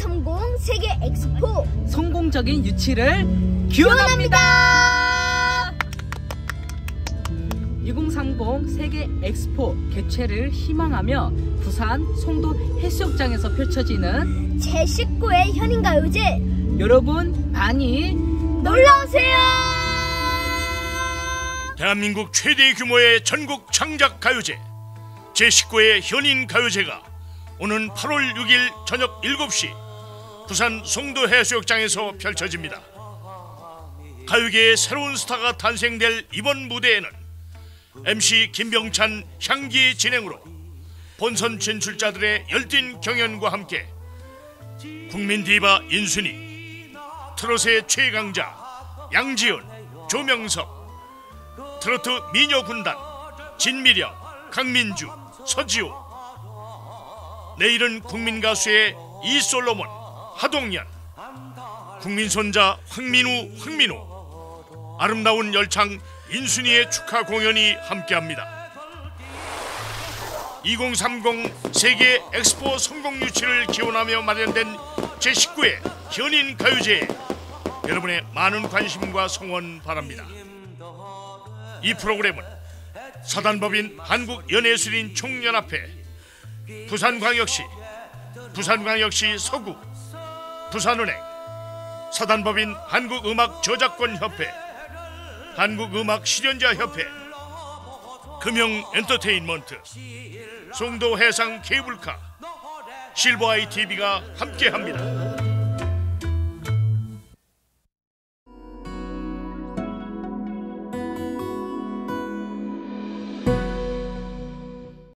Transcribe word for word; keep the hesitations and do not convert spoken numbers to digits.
이천삼십 세계 엑스포 성공적인 유치를 기원합니다. 이천삼십 세계 엑스포 개최를 희망하며 부산 송도 해수욕장에서 펼쳐지는 제십구 회 현인가요제 여러분 많이 놀러오세요. 대한민국 최대 규모의 전국 창작 가요제 제십구 회 현인가요제가 오는 팔월 육일 저녁 일곱 시 부산 송도 해수욕장에서 펼쳐집니다. 가요계의 새로운 스타가 탄생될 이번 무대에는 엠씨 김병찬 향기의 진행으로 본선 진출자들의 열띤 경연과 함께 국민 디바 인순이, 트롯의 최강자 양지은, 조명석, 트로트 미녀 군단 진미령, 강민주, 서지호, 내일은 국민 가수의 이솔로몬, 하동연, 국민 손자 황민우, 황민호, 아름다운 열창 인순이의 축하 공연이 함께합니다. 이천삼십 세계 엑스포 성공 유치를 기원하며 마련된 제십구 회 현인 가요제에 여러분의 많은 관심과 성원 바랍니다. 이 프로그램은 사단법인 한국연예술인 총연합회, 부산광역시, 부산광역시 서구, 부산은행, 사단법인 한국음악저작권협회, 한국음악실현자협회, 금영엔터테인먼트, 송도해상 케이블카, 실버아이티비가 함께합니다.